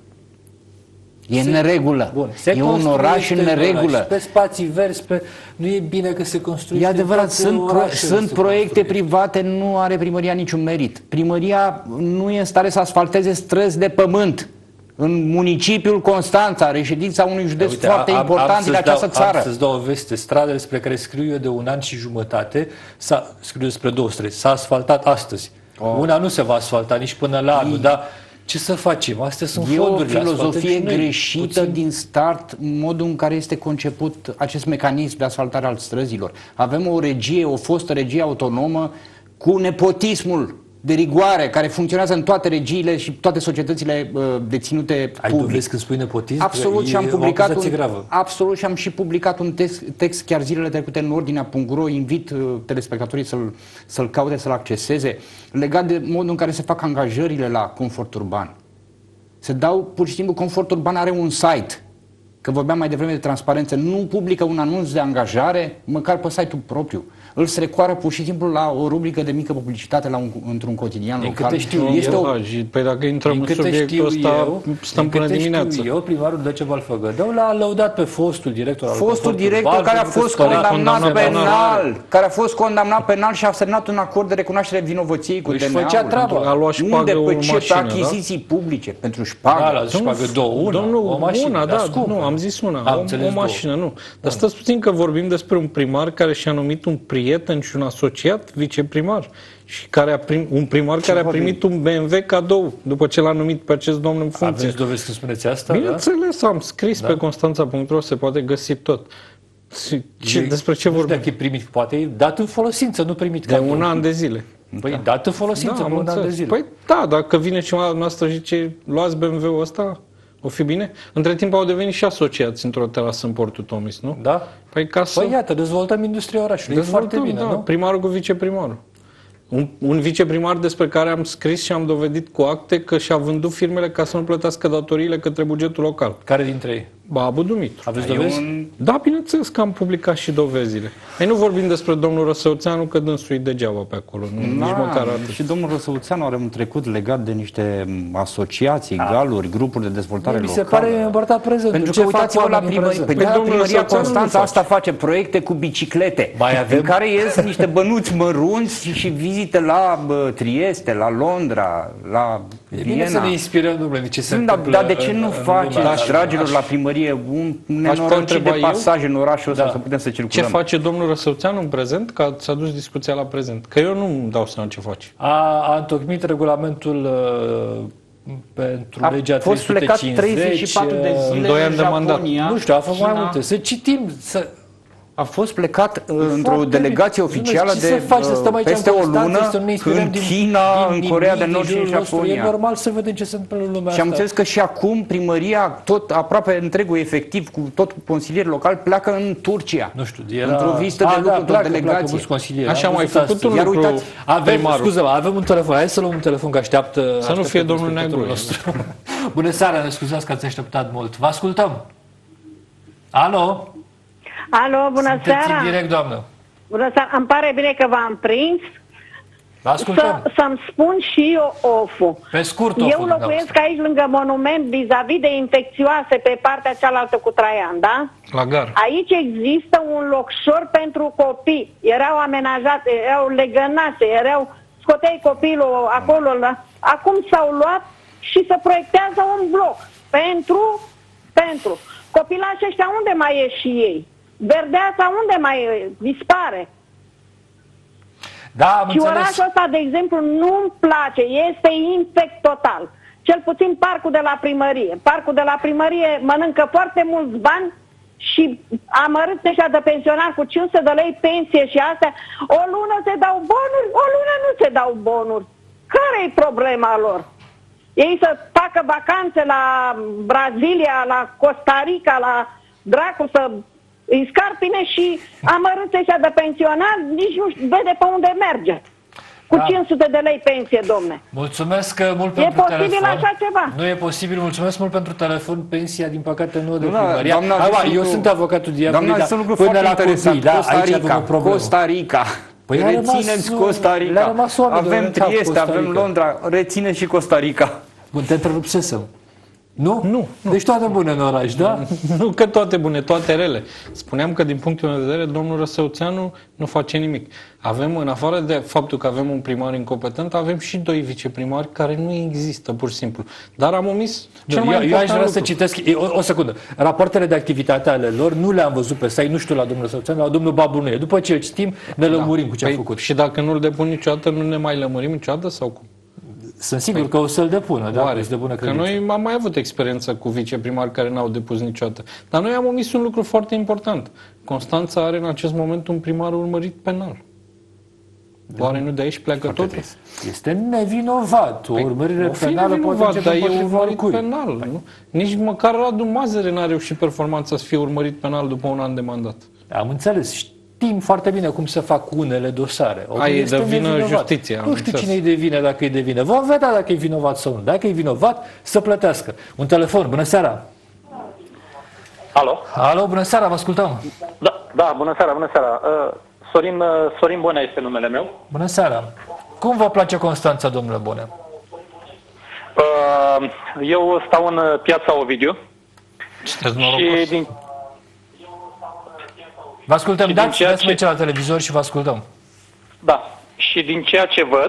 E în neregulă. Bun. E un oraș în neregulă. Pe spații verzi, nu e bine că se construiește. E adevărat, sunt proiecte private, nu are primăria niciun merit. Primăria nu e în stare să asfalteze străzi de pământ. În municipiul Constanța, reședința unui județ foarte important din această țară. Am să-ți dau o veste. Stradele despre care scriu eu de 1 an și jumătate, scriu despre 2 străzi, s-a asfaltat astăzi. Una nu se va asfalta nici până la anul, dar ce să facem? Astea sunt fonduri. E o filozofie greșită din start, modul în care este conceput acest mecanism de asfaltare al străzilor. Avem o fostă regie autonomă cu nepotismul de rigoare care funcționează în toate regiile și toate societățile deținute public. Ai dovezi când spui nepotism? Absolut, și am publicat absolut, și am și publicat un text chiar zilele trecute în ordinea.ro. Invit telespectatorii să-l caute, să-l acceseze, legat de modul în care se fac angajările la Confort Urban. Se dau, pur și simplu, Confort Urban are un site, că vorbeam mai devreme de transparență, nu publică un anunț de angajare, măcar pe site-ul propriu. Îl strecoară pur și simplu la o rubrică de mică publicitate într-un cotidian local. Păi dacă intrăm în subiectul ăsta, stăm până dimineață. Eu, primarul Decebal Făgădău l-a lăudat pe fostul director al Fostul director care a fost condamnat penal și a semnat un acord de recunoaștere vinovăției cu DNA-ul. A luat șpagă o mașină, achiziții publice pentru șpagă. Da, la șpagă o mașină. Nu, am zis una, o mașină, nu. Dar stați puțin că vorbim despre un primar care și-a numit un prieten și un asociat viceprimar și un primar care a primit un BMW cadou după ce l-a numit pe acest domn în funcție. Aveți dovezi când spuneți asta? Bineînțeles, am scris pe Constanța.ro, se poate găsi tot. Despre ce vorbim? Dacă e primit, poate e dat în folosință, nu primit cadou. De 1 an de zile. Păi dat în folosință pe 1 an de zile. Păi da, dacă vine cineva noastră și zice, luați BMW-ul ăsta, o fi bine? Între timp au devenit și asociați într-o terasă în Portul Tomis, nu? Da. Păi iată, dezvoltăm industria orașului. E foarte bine, nu? Primarul cu viceprimarul. Un viceprimar despre care am scris și am dovedit cu acte că și-a vândut firmele ca să nu plătească datoriile către bugetul local. Care dintre ei? Babu Dumitru. Aveți dovezi? Da, bineînțeles că am publicat și dovezile. Noi nu vorbim despre domnul Răsăuțeanu, că dânsul e degeaba pe acolo. Nici măcar atât. Și domnul Răsăuțeanu are un trecut legat de niște asociații, galuri, grupuri de dezvoltare Mi locală. se pare împărtat prezentul. Pentru Ce că fac uitați-vă la oamenii în prezent? primăria Constanța asta face proiecte cu biciclete, în care ies niște bănuți mărunți și vizite la Trieste, la Londra, la E bine să ne inspirăm, domnule, ce se întâmplă. Dar de ce nu faceți, dragilor, la primărie un nenorocit de pasaje în orașul ăsta să putem să circulăm? Ce face domnul Răsăuțeanu în prezent? Că s-a dus discuția la prezent. Că eu nu-mi dau seama ce face. A întocmit regulamentul pentru legea 350. A fost plecat 34 de zile 2 ani de mandat. Japonia, Nu știu, a făcut mai China. multe. Să citim, să... A fost plecat într-o delegație oficială Ce să de faci, să stăm aici peste în o Constanța, lună să nu ne inspirăm în din China, în Coreea de din Nord și în jurul nostru. Japonia. E normal să vedem ce se întâmplă în lumea Și am asta. înțeles că și acum primăria, tot aproape întregul efectiv, cu tot consilieri locali, pleacă în Turcia. Nu știu, era... Într-o vizită de lucru, într-o delegație. Așa, mai făcut un Iar lucru uitați, primarul. Scuze-mă, avem un telefon. Hai să luăm un telefon, că așteaptă... Să nu fie domnul telespectatorul Negru. Bună seara, ne scuzați că ați așteptat mult. Vă ascultăm. Alo? Alo, bună Sunteți seara! în direct, doamnă. Bună seara! Îmi pare bine că v-am prins. Vă ascultăm. Să-mi spun și eu oful. Pe scurt, Eu locuiesc aici lângă monument vis-a-vis de infecțioase pe partea cealaltă cu Traian, da? La gar. Aici există un locșor pentru copii. Erau amenajate, erau legănase, scoteai copilul acolo. Acum s-au luat și se proiectează un bloc pentru copilașii ăștia unde mai e și ei? Verdeața unde mai dispare? Da, am Și înțeles. orașul ăsta, de exemplu, nu-mi place, este infect total. Cel puțin parcul de la primărie. Parcul de la primărie mănâncă foarte mulți bani și amărâți ăștia de pensionari cu 500 de lei pensie și astea. O lună se dau bonuri, o lună nu se dau bonuri. Care e problema lor? Ei să facă vacanțe la Brazilia, la Costa Rica, la dracu să îi scarpine și amărâți ăștia de pensionari nici nu vede pe unde merge. Cu 500 de lei pensie, domne. Mulțumesc mult pentru telefon. E posibil așa ceva? Nu e posibil. Mulțumesc mult pentru telefon. Pensia, din păcate, nu de Doamna, primăria. Eu sunt avocatul diavolului, dar până la copii, da, aici avem o problemă. Costa Rica. Păi rețineți Costa Rica. Avem Trieste, avem Londra. Rețineți și Costa Rica. Bun, te întrerupsesem. Nu? Nu. Deci toate bune în oraș, da? Nu că toate bune, toate rele. Spuneam că din punctul meu de vedere, domnul Răsăuțeanu nu face nimic. Avem, în afară de faptul că avem un primar incompetent, avem și 2 viceprimari care nu există, pur și simplu. Dar am omis cel mai important Eu aș vrea lucru. să citesc, o secundă, rapoartele de activitate ale lor nu le-am văzut pe site, nu știu la domnul Răsăuțeanu, la domnul Babu nu e. După ce îl citim, ne lămurim cu ce a făcut. Și dacă nu-l depun niciodată, nu ne mai lămurim niciodată sau cum? Sunt sigur că o să-l depună, da? De bună Că credință. noi am mai avut experiență cu viceprimari care n-au depus niciodată. Dar noi am omis un lucru foarte important. Constanța are în acest moment un primar urmărit penal. Oare nu de aici pleacă totul? Este nevinovat. O urmărire penală poate începe dar e împotriva urmărit oricui. penal. Nu? Nici măcar Radu Mazăre n-a reușit performanța să fie urmărit penal după un an de mandat. Am înțeles. Știm foarte bine cum se fac unele dosare. Aia e de vină justiția. Nu știu cine e de vină, dacă e de vină. Vom vedea dacă e vinovat sau nu. Dacă e vinovat, să plătească. Un telefon. Bună seara! Alo? Alo, bună seara, vă ascultăm. Da, bună seara, bună seara. Sorin Bonea este numele meu. Bună seara. Cum vă place Constanța, domnule Bonea? Eu stau în piața Ovidiu. Și din... Vă ascultăm, dați ce... aici la televizor și vă ascultăm. Da, și din ceea ce văd,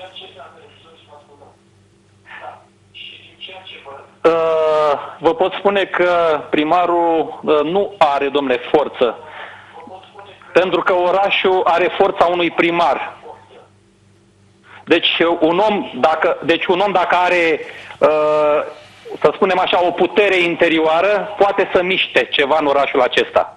vă pot spune că primarul nu are, domnule, forță. Pentru că orașul are forța unui primar. Deci un om dacă are, să spunem așa, o putere interioară, poate să miște ceva în orașul acesta.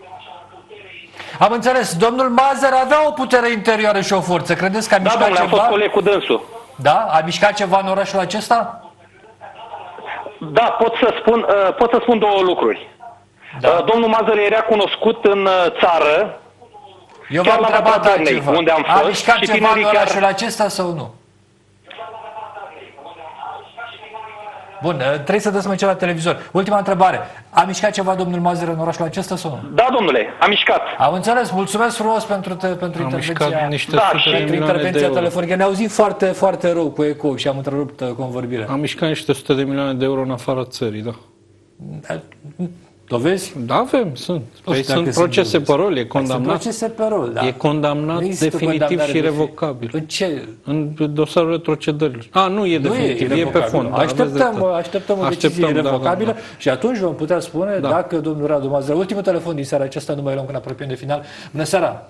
Am înțeles. Domnul Mazăr avea o putere interioară și o forță. Credeți că a mișcat domnule, ceva? am fost coleg cu dânsul. Da? A mișcat ceva în orașul acesta? Da, pot să spun două lucruri. Da. Domnul Mazăr era cunoscut în țară. Eu v-am întrebat altceva. Unde am fost. A mișcat și ceva în orașul acesta sau nu? Bun, trebuie să dăm ceva la televizor. Ultima întrebare. A mișcat ceva domnul Mazăr în orașul acesta sau nu? Da, domnule, am mișcat. Am înțeles. Mulțumesc frumos pentru intervenția telefonică. Ne auzim foarte, foarte rău cu eco și am întrerupt convorbirea. Am mișcat niște 100 de milioane de euro în afara țării, da. Dovezi? Da, avem, sunt. Păi sunt procese pe rol, e condamnat. Sunt procese pe rol, da. E condamnat definitiv și revocabil. În ce? În dosarul retrocedărilor. Nu e definitiv, e pe fond. Așteptăm o decizie revocabilă și atunci vom putea spune dacă domnul Radu Mazăr, ultimul telefon din seara aceasta, nu mai luăm când apropiem de final. Bună seara!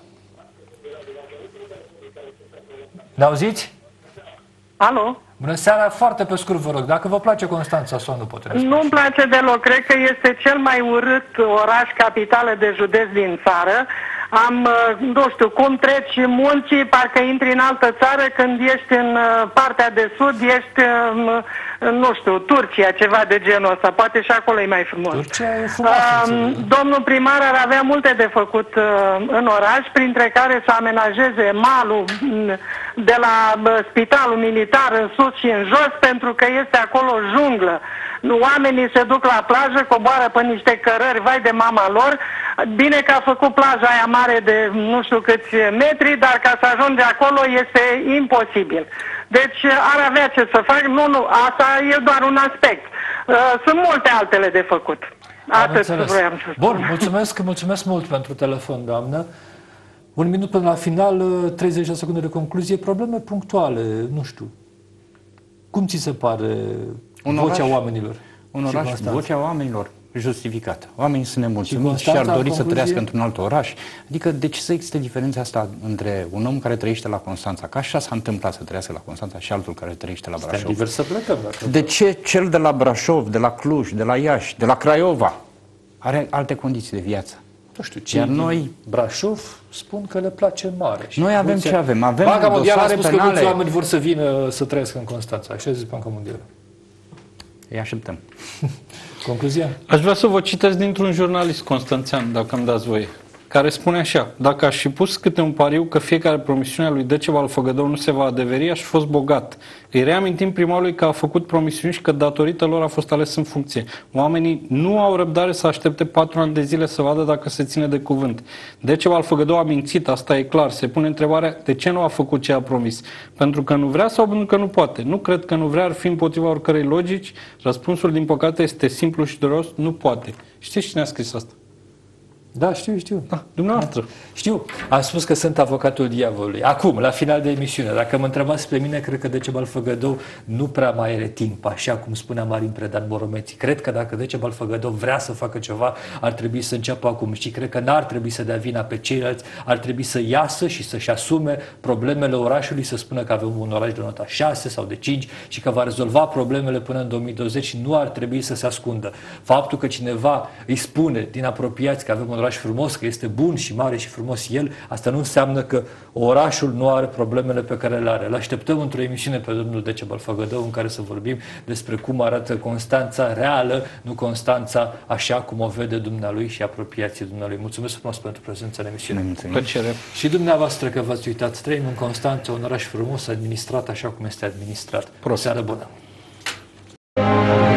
Ne auziți? Alo? Bună seara, foarte pe scurt vă rog, dacă vă place Constanța sau nu pot răspunde? Nu-mi place deloc, cred că este cel mai urât oraș capitală de județ din țară. Nu știu, cum treci munții, parcă intri în altă țară, când ești în partea de sud, ești, nu știu, Turcia, ceva de genul ăsta, poate și acolo e mai frumos. Turcia e frumoasă. Domnul primar ar avea multe de făcut în oraș, printre care să amenajeze malul de la spitalul militar în sus și în jos, pentru că este acolo junglă. Oamenii se duc la plajă, coboară pe niște cărări, vai de mama lor. Bine că a făcut plaja aia mare de nu știu câți metri, dar ca să ajunge acolo este imposibil. Deci ar avea ce să fac. Nu, asta e doar un aspect. Sunt multe altele de făcut. Atât vreau să spun. Bun, mulțumesc mult pentru telefon, doamnă. Un minut până la final, 30 de secunde de concluzie, probleme punctuale, nu știu. Cum ți se pare vocea oamenilor? Un oraș, vocea oamenilor justificată. Oamenii sunt nemulțumiți și ar dori să trăiască într-un alt oraș. Adică de ce să existe diferența asta între un om care trăiește la Constanța, că așa s-a întâmplat să trăiască la Constanța, și altul care trăiește la Brașov? De ce cel de la Brașov, de la Cluj, de la Iași, de la Craiova are alte condiții de viață? Nu știu, cei din Brașov spun că le place mare. Și noi avem ce avem? Avem Banca Mondială a spus penale. că mulți oameni vor să vină să trăiască în Constanța. Așa zice Banca Mondială. Îi așteptăm. Concluzia? Aș vrea să vă citesc dintr-un jurnalist constanțean, dacă îmi dați voie, care spune așa: dacă aș fi pus câte un pariu că fiecare promisiune a lui Decebal Făgădău nu se va adeveri, aș fi fost bogat. Îi reamintim primarului că a făcut promisiuni și că datorită lor a fost ales în funcție. Oamenii nu au răbdare să aștepte 4 ani de zile să vadă dacă se ține de cuvânt. Decebal Făgădău a mințit, asta e clar. Se pune întrebarea de ce nu a făcut ce a promis. Pentru că nu vrea sau pentru că nu poate? Nu cred că nu vrea, ar fi împotriva oricărei logici. Răspunsul, din păcate, este simplu și dureros: nu poate. Știți cine a scris asta? Da, știu. Da, dumneavoastră. Știu. Am spus că sunt avocatul diavolului. Acum, la final de emisiune, dacă mă întrebați pe mine, cred că Decebal Făgădău nu prea mai are timp, așa cum spunea Marin Predan Boromeții. Cred că dacă Decebal Făgădău vrea să facă ceva, ar trebui să înceapă acum. Și cred că n-ar trebui să dea vina pe ceilalți, ar trebui să iasă și să-și asume problemele orașului, să spună că avem un oraș de nota 6 sau de 5 și că va rezolva problemele până în 2020 și nu ar trebui să se ascundă. Faptul că cineva îi spune din apropiați că avem un oraș frumos, că este bun și mare și frumos el, asta nu înseamnă că orașul nu are problemele pe care le are. Îl așteptăm într-o emisiune pe domnul Decebal Făgădău în care să vorbim despre cum arată Constanța reală, nu Constanța așa cum o vede dumnealui și apropiații dumnealui. Mulțumesc frumos pentru prezența în emisiune. Plăcere. Și dumneavoastră că v-ați uitat, trăim în Constanța, un oraș frumos, administrat așa cum este administrat. O seară bună!